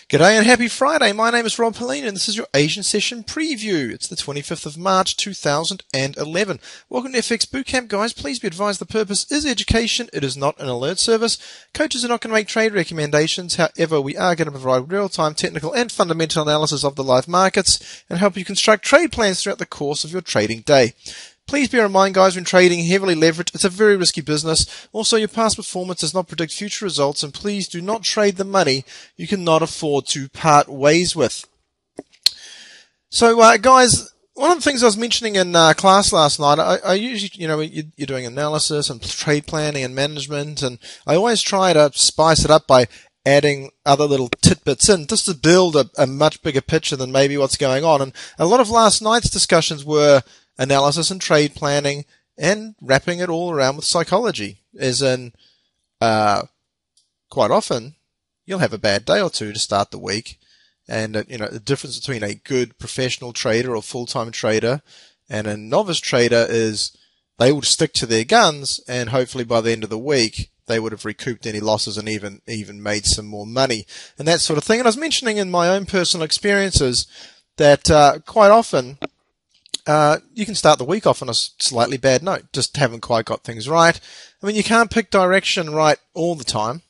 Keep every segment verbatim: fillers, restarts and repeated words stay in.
G'day and happy Friday. My name is Rob Helean and this is your Asian Session Preview. It's the twenty-fifth of March two thousand eleven. Welcome to F X Bootcamp, guys. Please be advised the purpose is education. It is not an alert service. Coaches are not going to make trade recommendations. However, we are going to provide real-time technical and fundamental analysis of the live markets and help you construct trade plans throughout the course of your trading day. Please bear in mind, guys, when trading heavily leveraged, it's a very risky business. Also, your past performance does not predict future results, and please do not trade the money you cannot afford to part ways with. So, uh, guys, one of the things I was mentioning in uh, class last night, I, I usually, you know, you're doing analysis and trade planning and management, and I always try to spice it up by adding other little tidbits in just to build a, a much bigger picture than maybe what's going on. And a lot of last night's discussions were analysis and trade planning and wrapping it all around with psychology, as in uh, quite often you'll have a bad day or two to start the week, and uh, you know the difference between a good professional trader or full-time trader and a novice trader is they will stick to their guns, and hopefully by the end of the week they would have recouped any losses and even even made some more money and that sort of thing. And I was mentioning in my own personal experiences that uh, quite often Uh, you can start the week off on a slightly bad note, just haven't quite got things right. I mean, you can't pick direction right all the time.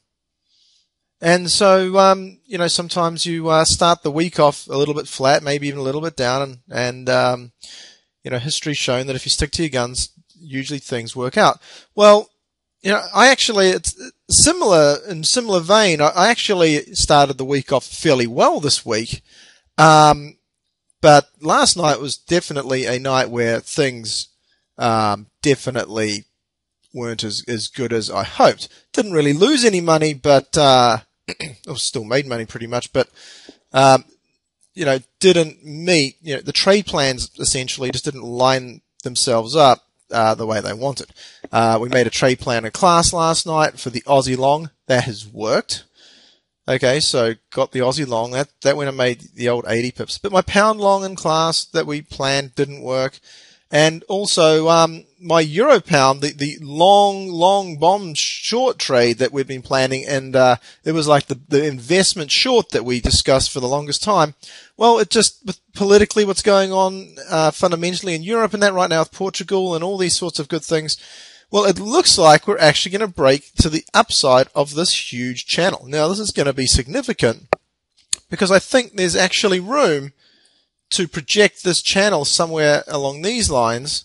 And so, um, you know, sometimes you uh, start the week off a little bit flat, maybe even a little bit down. And, and um, you know, history's shown that if you stick to your guns, usually things work out. Well, you know, I actually, it's similar, in similar vein, I, I actually started the week off fairly well this week. Um, But last night was definitely a night where things um, definitely weren't as, as good as I hoped. Didn't really lose any money, but uh, or still made money pretty much. But um, you know, didn't meet. You know, the trade plans essentially just didn't line themselves up uh, the way they wanted. Uh, we made a trade plan in class last night for the Aussie long. That has worked. Okay, so got the Aussie long, that, that went and made the old eighty pips. But my pound long in class that we planned didn't work. And also, um, my euro pound, the, the long, long bomb short trade that we'd been planning, and, uh, it was like the, the investment short that we discussed for the longest time. Well, it just, with politically what's going on, uh, fundamentally in Europe and that right now with Portugal and all these sorts of good things, well, it looks like we're actually going to break to the upside of this huge channel. Now, this is going to be significant because I think there's actually room to project this channel somewhere along these lines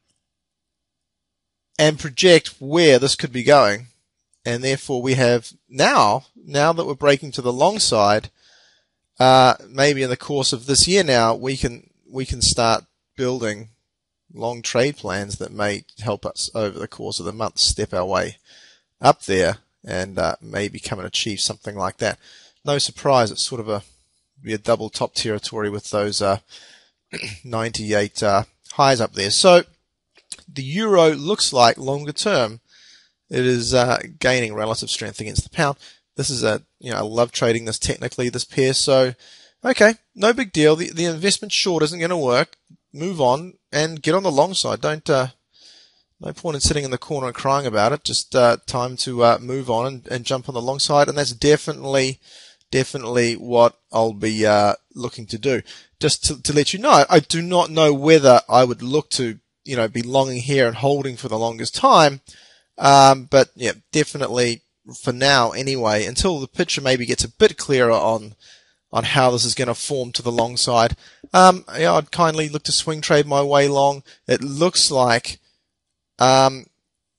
and project where this could be going. And therefore, we have now, now that we're breaking to the long side, uh, maybe in the course of this year now, we can, we can start building long trade plans that may help us over the course of the month step our way up there and uh, maybe come and achieve something like that. No surprise, it's sort of a be a double top territory with those uh, ninety-eight uh, highs up there. So the euro looks like longer term it is uh, gaining relative strength against the pound. This is a you know I love trading this technically, this pair. So okay, no big deal. The the investment short isn't going to work. Move on and get on the long side. Don't, uh, no point in sitting in the corner and crying about it. Just, uh, time to, uh, move on and, and jump on the long side. And that's definitely, definitely what I'll be, uh, looking to do. Just to, to let you know, I do not know whether I would look to, you know, be longing here and holding for the longest time. Um, but yeah, definitely for now anyway, until the picture maybe gets a bit clearer on, on how this is going to form to the long side. Um, yeah, I'd kindly look to swing trade my way long. It looks like um,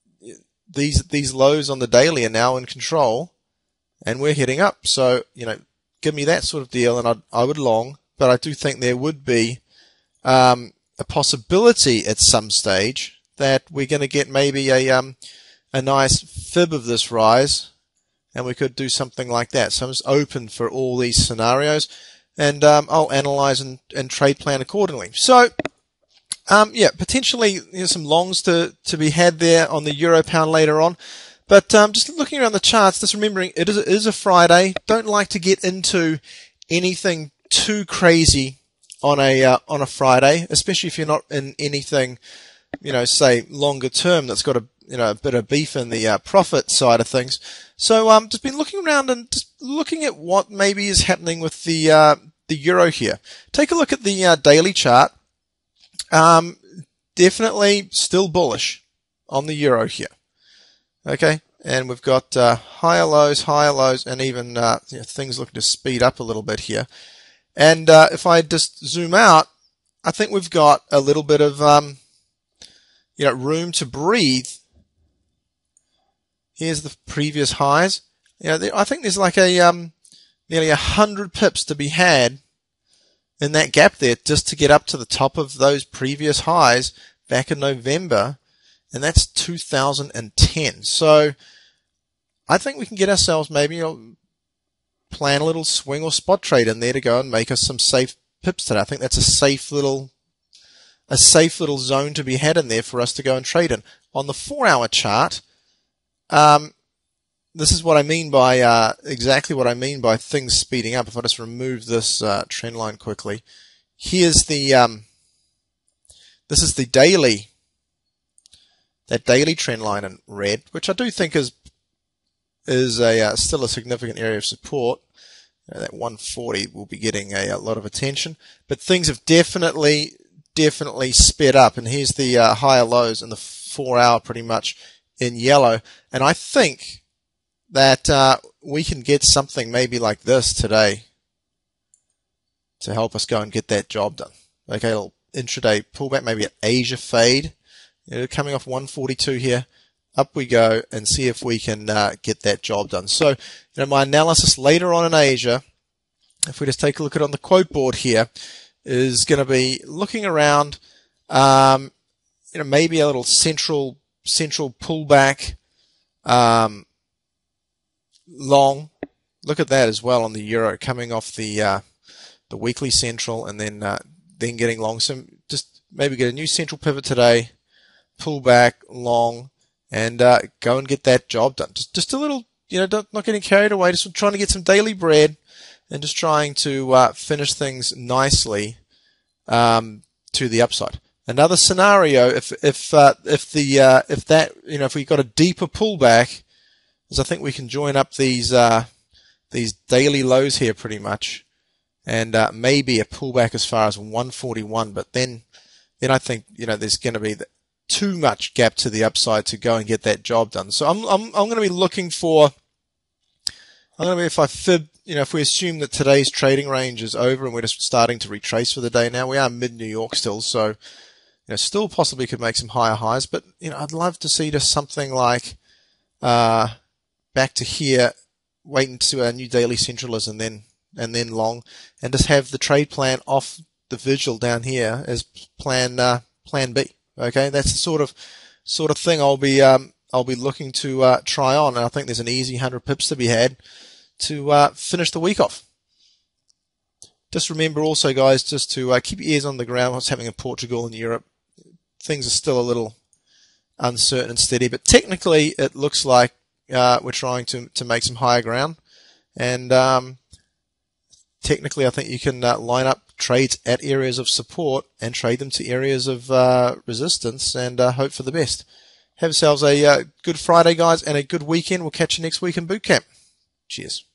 these these lows on the daily are now in control, and we're heading up. So you know, give me that sort of deal, and I'd, I would long. But I do think there would be um, a possibility at some stage that we're going to get maybe a um, a nice fib of this rise. And we could do something like that. So I'm just open for all these scenarios, and um, I'll analyze and, and trade plan accordingly. So, um, yeah, potentially you know, some longs to, to be had there on the euro pound later on. But um, just looking around the charts, just remembering it is, it is a Friday. Don't like to get into anything too crazy on a uh, on a Friday, especially if you're not in anything, you know, say longer term that's got a you know, a bit of beef in the uh, profit side of things. So um, just been looking around and just looking at what maybe is happening with the uh, the euro here. Take a look at the uh, daily chart. Um, definitely still bullish on the euro here. Okay, and we've got uh, higher lows, higher lows, and even uh, you know, things looking to speed up a little bit here. And uh, if I just zoom out, I think we've got a little bit of um, you know, room to breathe. Here's the previous highs. You know, I think there's like a um, nearly a hundred pips to be had in that gap there, just to get up to the top of those previous highs back in November, and that's two thousand ten. So I think we can get ourselves maybe, you know, plan a little swing or spot trade in there to go and make us some safe pips today. I think that's a safe little a safe little zone to be had in there for us to go and trade in. On the four-hour chart, um, this is what I mean by uh, exactly what I mean by things speeding up. If I just remove this uh, trend line quickly, here's the um, this is the daily that daily trend line in red, which I do think is is a uh, still a significant area of support. You know, that one forty will be getting a, a lot of attention, but things have definitely definitely sped up. And here's the uh, higher lows in the four hour, pretty much in yellow. And I think that uh, we can get something maybe like this today to help us go and get that job done. Okay, a little intraday pullback, maybe an Asia fade. You know, coming off one forty-two here. Up we go and see if we can uh, get that job done. So, you know, my analysis later on in Asia, if we just take a look at it on the quote board here, is going to be looking around, um, you know, maybe a little central central pullback, um, long. Look at that as well on the euro, coming off the uh, the weekly central, and then uh, then getting long. So just maybe get a new central pivot today, pull back long, and uh, go and get that job done. Just, just a little, you know, don't, not getting carried away. Just trying to get some daily bread, and just trying to uh, finish things nicely um, to the upside. Another scenario, if if uh, if the uh, if that you know if we got a deeper pullback, is I think we can join up these uh, these daily lows here pretty much, and uh, maybe a pullback as far as one forty-one. But then then I think you know there's going to be the, too much gap to the upside to go and get that job done. So I'm I'm I'm going to be looking for. I'm going to be if I fib, you know, if we assume that today's trading range is over and we're just starting to retrace for the day now. We are mid New York still, so you know, still possibly could make some higher highs. But you know, I'd love to see just something like uh, back to here, waiting to our new daily central is, and then and then long, and just have the trade plan off the visual down here as plan uh, plan B. Okay, that's the sort of sort of thing I'll be um, I'll be looking to uh, try on, and I think there's an easy one hundred pips to be had to uh, finish the week off. Just remember also, guys, just to uh, keep your ears on the ground. What's happening in Portugal and Europe? Things are still a little uncertain and steady, but technically it looks like uh, we're trying to to make some higher ground, and um, technically I think you can uh, line up trades at areas of support and trade them to areas of uh, resistance, and uh, hope for the best. Have yourselves a uh, good Friday, guys, and a good weekend. We'll catch you next week in boot camp. Cheers.